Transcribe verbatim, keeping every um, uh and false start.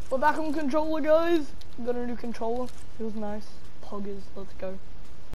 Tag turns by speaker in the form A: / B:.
A: We're back on controller, guys. Got a new controller. Feels nice. Poggers, let's go.